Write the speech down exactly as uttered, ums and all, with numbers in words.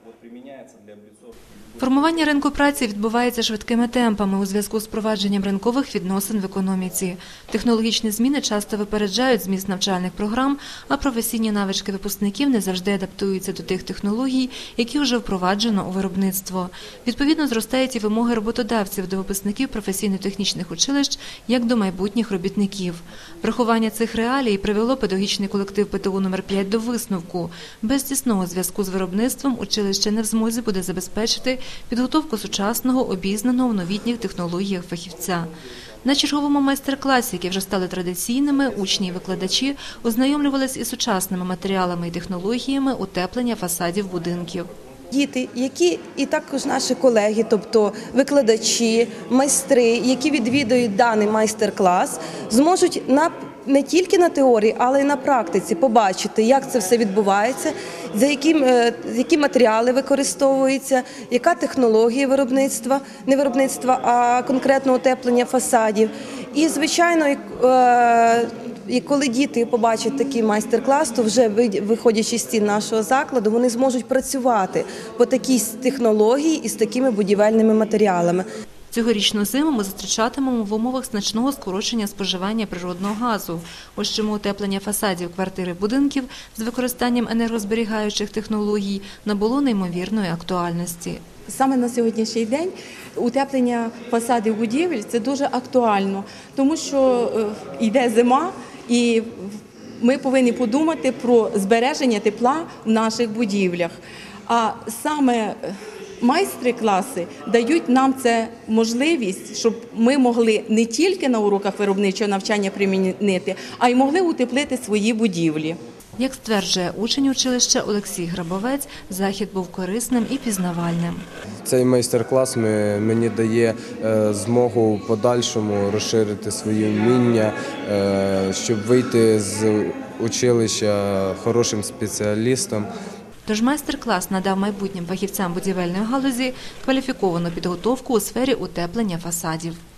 Формування ринку праці відбувається швидкими темпами у зв'язку з впровадженням ринкових відносин в економіці. Технологічні зміни часто випереджають зміст навчальних програм, а професійні навички випускників не завжди адаптуються до тих технологій, які вже впроваджено у виробництво. Відповідно, зростають і вимоги роботодавців до випускників професійно-технічних училищ, як до майбутніх робітників. Врахування цих реалій привело педагогічний колектив Пе Те У номер п'ять до висновку. Без тісного зв'язку з виробництвом училище не в змозі буде забезпечити підготовку сучасного, обізнаного в новітніх технологіях фахівця. На черговому майстер-класі, які вже стали традиційними, учні і викладачі ознайомлювалися із сучасними матеріалами і технологіями утеплення фасадів будинків. Діти, які і також наші колеги, тобто викладачі, майстри, які відвідують даний майстер-клас, зможуть на не тільки на теорії, але й на практиці побачити, як це все відбувається, за які, які матеріали використовуються, яка технологія виробництва, не виробництва, а конкретно утеплення фасадів. І, звичайно, і коли діти побачать такий майстер-клас, то вже виходячи з стін нашого закладу, вони зможуть працювати по такій технології і з такими будівельними матеріалами. Цьогорічну зиму ми зустрічатимемо в умовах значного скорочення споживання природного газу. Ось чому утеплення фасадів квартир і будинків з використанням енергозберігаючих технологій набуло неймовірної актуальності. Саме на сьогоднішній день утеплення фасадів будівель – це дуже актуально, тому що йде зима і ми повинні подумати про збереження тепла в наших будівлях. А саме майстер-класи дають нам це можливість, щоб ми могли не тільки на уроках виробничого навчання примінити, а й могли утеплити свої будівлі. Як стверджує учень училища Олексій Грабовець, захід був корисним і пізнавальним. Цей майстер-клас мені дає змогу в подальшому розширити свої вміння, щоб вийти з училища хорошим спеціалістом. Тож майстер-клас надав майбутнім фахівцям будівельної галузі кваліфіковану підготовку у сфері утеплення фасадів.